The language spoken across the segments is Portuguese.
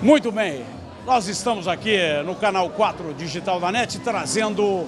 Muito bem, nós estamos aqui no canal 4 Digital da NET trazendo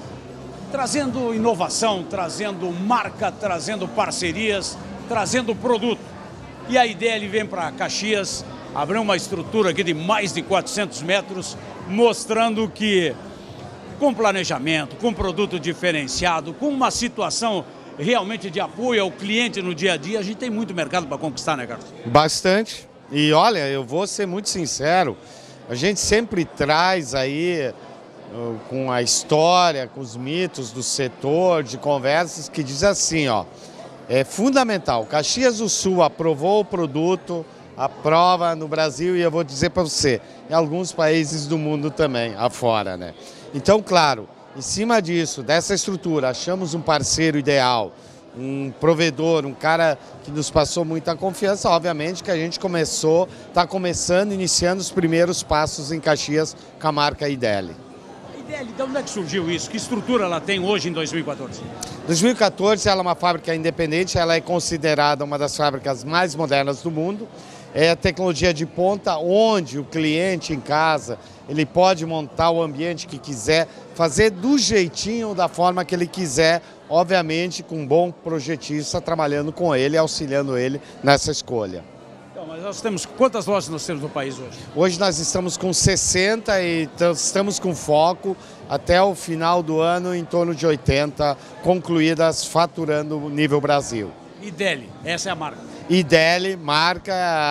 inovação, trazendo marca, trazendo parcerias, trazendo produto. E a IDELI vem para Caxias, abriu uma estrutura aqui de mais de 400 metros, mostrando que com planejamento, com produto diferenciado, com uma situação realmente de apoio ao cliente no dia a dia, a gente tem muito mercado para conquistar, né, Carlos? Bastante. E olha, eu vou ser muito sincero, a gente sempre traz aí com a história, com os mitos do setor, de conversas, que diz assim, ó, é fundamental, Caxias do Sul aprovou o produto, aprova no Brasil e eu vou dizer para você, em alguns países do mundo também, afora, né? Então, claro, em cima disso, dessa estrutura, achamos um parceiro ideal, um provedor, um cara que nos passou muita confiança, obviamente que a gente está começando, iniciando os primeiros passos em Caxias com a marca IDELI. IDELI, de onde é que surgiu isso? Que estrutura ela tem hoje em 2014? 2014 ela é uma fábrica independente, ela é considerada uma das fábricas mais modernas do mundo. É a tecnologia de ponta onde o cliente em casa, ele pode montar o ambiente que quiser, fazer do jeitinho, da forma que ele quiser, obviamente com um bom projetista trabalhando com ele, auxiliando ele nessa escolha. Então, mas nós temos, quantas lojas nós temos no país hoje? Hoje nós estamos com 60 e estamos com foco até o final do ano em torno de 80 concluídas faturando nível Brasil. IDELI, essa é a marca. IDELI, marca,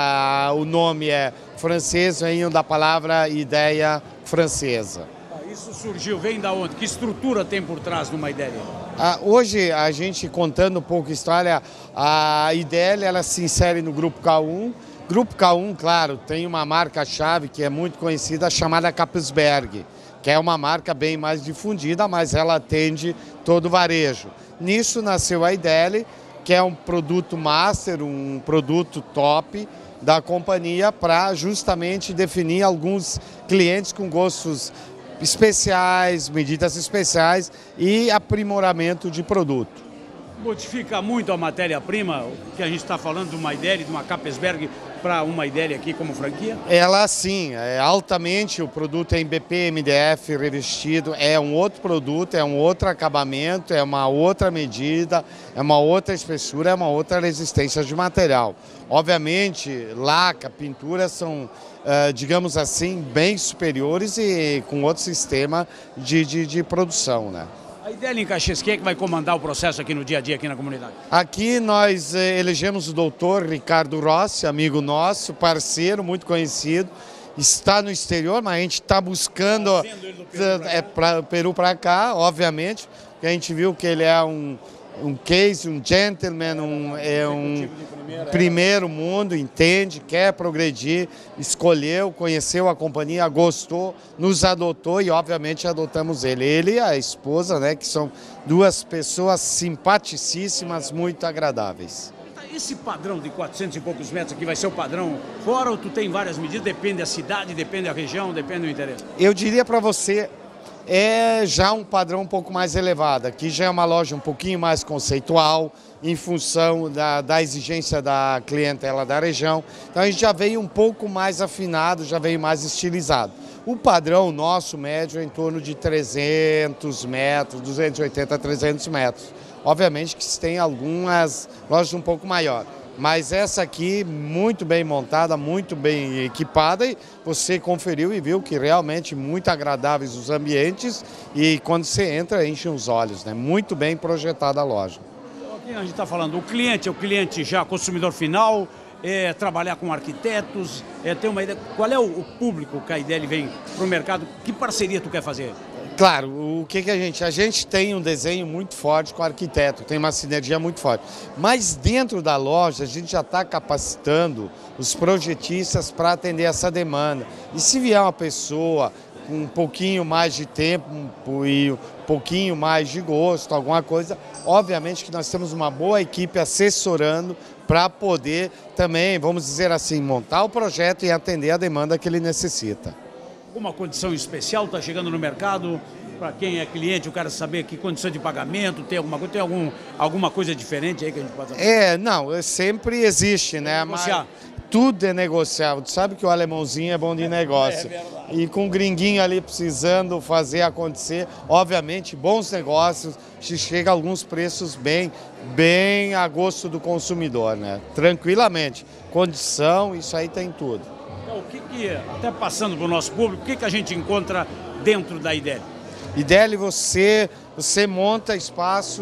o nome é francês, vem da palavra ideia francesa. Isso surgiu, vem da onde? Que estrutura tem por trás de uma IDELI? Hoje, a gente contando um pouco a história, a IDELI ela se insere no Grupo K1. Grupo K1, claro, tem uma marca-chave que é muito conhecida, chamada Capesberg, que é uma marca bem mais difundida, mas ela atende todo o varejo. Nisso nasceu a IDELI, que é um produto master, um produto top da companhia para justamente definir alguns clientes com gostos especiais, medidas especiais e aprimoramento de produto. Modifica muito a matéria-prima, que a gente está falando de uma IDELI, de uma Capesberg para uma IDELI aqui como franquia? Ela sim, é altamente, o produto é em BP, MDF revestido, é um outro produto, é um outro acabamento, é uma outra medida, é uma outra espessura, é uma outra resistência de material. Obviamente, laca, pintura são, digamos assim, bem superiores e com outro sistema de produção, né? A IDELI em Caxias, quem é que vai comandar o processo aqui no dia a dia, aqui na comunidade? Aqui nós elegemos o doutor Ricardo Rossi, amigo nosso, parceiro, muito conhecido. Está no exterior, mas a gente está buscando para o Peru para cá, obviamente, porque a gente viu que ele é um case, um gentleman, um primeiro mundo, entende, quer progredir, escolheu, conheceu a companhia, gostou, nos adotou e obviamente adotamos ele. Ele e a esposa, né, que são duas pessoas simpaticíssimas, muito agradáveis. Esse padrão de 400 e poucos metros aqui vai ser o padrão fora ou tu tem várias medidas? Depende da cidade, depende da região, depende do interesse? Eu diria para você, é já um padrão um pouco mais elevado. Aqui já é uma loja um pouquinho mais conceitual, em função da exigência da clientela da região. Então a gente já veio um pouco mais afinado, já veio mais estilizado. O padrão nosso médio é em torno de 300 metros, 280 a 300 metros. Obviamente que tem algumas lojas um pouco maior. Mas essa aqui, muito bem montada, muito bem equipada e você conferiu e viu que realmente muito agradáveis os ambientes e quando você entra enche os olhos, né? Muito bem projetada a loja. Aqui a gente está falando, o cliente já consumidor final, trabalhar com arquitetos, ter uma ideia, qual é o público que a IDELI vem para o mercado, que parceria tu quer fazer? Claro, o que a gente tem um desenho muito forte com o arquiteto, tem uma sinergia muito forte, mas dentro da loja a gente já está capacitando os projetistas para atender essa demanda. E se vier uma pessoa com um pouquinho mais de tempo e um pouquinho mais de gosto, alguma coisa, obviamente que nós temos uma boa equipe assessorando para poder também, vamos dizer assim, montar o projeto e atender a demanda que ele necessita. Uma condição especial está chegando no mercado, para quem é cliente, o cara saber que condição de pagamento, tem alguma coisa diferente aí que a gente pode saber? Não, sempre existe, né? Mas tudo é negociável. Tu sabe que o alemãozinho é bom de negócio. E com o gringuinho ali precisando fazer acontecer, obviamente, bons negócios, chega a alguns preços bem a gosto do consumidor, né? Tranquilamente. Condição, isso aí tem tudo. Então, até passando para o nosso público, o que a gente encontra dentro da IDELI? IDELI, você monta espaço,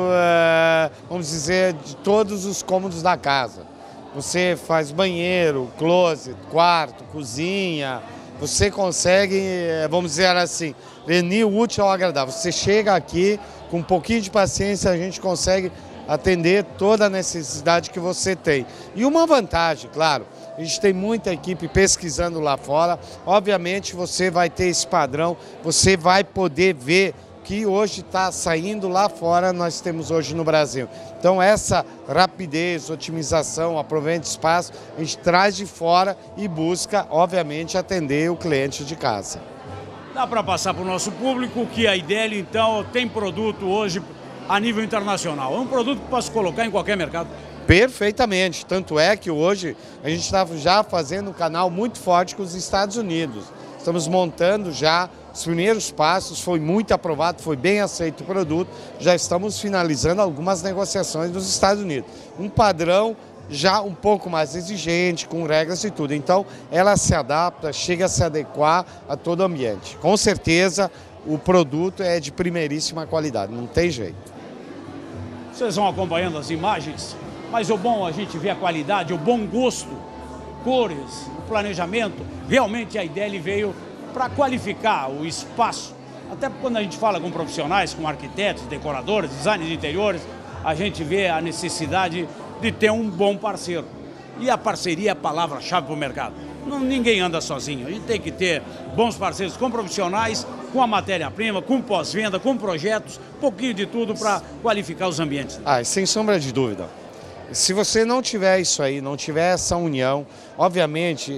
vamos dizer, de todos os cômodos da casa. Você faz banheiro, closet, quarto, cozinha. Você consegue, vamos dizer assim, unir o útil ao agradável. Você chega aqui, com um pouquinho de paciência, a gente consegue atender toda a necessidade que você tem. E uma vantagem, claro, a gente tem muita equipe pesquisando lá fora. Obviamente você vai ter esse padrão, você vai poder ver que hoje está saindo lá fora, nós temos hoje no Brasil. Então essa rapidez, otimização, aproveitamento de espaço, a gente traz de fora e busca, obviamente, atender o cliente de casa. Dá para passar para o nosso público que a IDELI, então, tem produto hoje a nível internacional. É um produto que posso colocar em qualquer mercado? Perfeitamente, tanto é que hoje a gente está já fazendo um canal muito forte com os Estados Unidos. Estamos montando já os primeiros passos, foi muito aprovado, foi bem aceito o produto, já estamos finalizando algumas negociações dos Estados Unidos. Um padrão já um pouco mais exigente, com regras e tudo. Então, ela se adapta, chega a se adequar a todo o ambiente. Com certeza, o produto é de primeiríssima qualidade, não tem jeito. Vocês vão acompanhando as imagens, mas o bom a gente vê a qualidade, o bom gosto, cores, o planejamento. Realmente a IDELI veio para qualificar o espaço. Até quando a gente fala com profissionais, com arquitetos, decoradores, designers de interiores, a gente vê a necessidade de ter um bom parceiro. E a parceria é a palavra-chave para o mercado. Ninguém anda sozinho, a gente tem que ter bons parceiros com profissionais, com a matéria-prima, com pós-venda, com projetos, um pouquinho de tudo para qualificar os ambientes. Sem sombra de dúvida. Se você não tiver isso aí, não tiver essa união, obviamente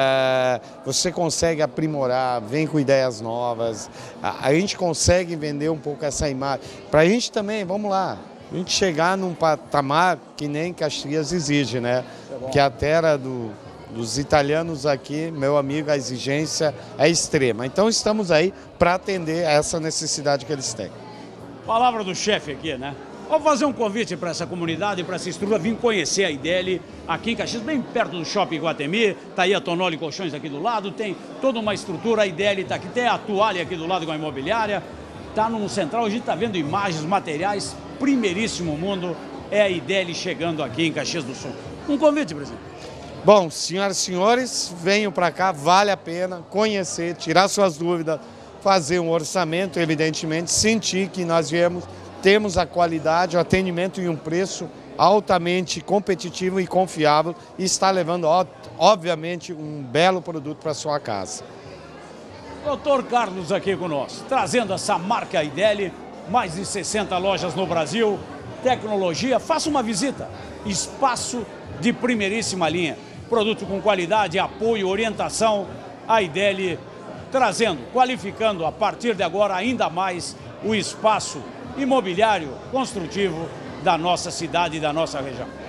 você consegue aprimorar, vem com ideias novas, a gente consegue vender um pouco essa imagem. Para a gente também, vamos lá, a gente chegar num patamar que nem Caxias exige, né? Que a terra dos italianos aqui, meu amigo, a exigência é extrema. Então estamos aí para atender a essa necessidade que eles têm. Palavra do chefe aqui, né? Vamos fazer um convite para essa comunidade, para essa estrutura, vir conhecer a IDELI aqui em Caxias, bem perto do Shopping Iguatemi. Está aí a Tonoli Colchões aqui do lado, tem toda uma estrutura, a IDELI está aqui, tem a Toalha aqui do lado com a imobiliária, está no central, a gente está vendo imagens, materiais, primeiríssimo mundo, é a IDELI chegando aqui em Caxias do Sul. Um convite, presidente. Bom, senhoras e senhores, venham para cá, vale a pena conhecer, tirar suas dúvidas, fazer um orçamento, evidentemente, sentir que nós temos a qualidade, o atendimento e um preço altamente competitivo e confiável e está levando, obviamente, um belo produto para sua casa. Dr. Carlos aqui conosco, trazendo essa marca IDELI, mais de 60 lojas no Brasil, tecnologia, faça uma visita, espaço de primeiríssima linha, produto com qualidade, apoio, orientação, a IDELI trazendo, qualificando a partir de agora ainda mais o espaço imobiliário construtivo da nossa cidade e da nossa região.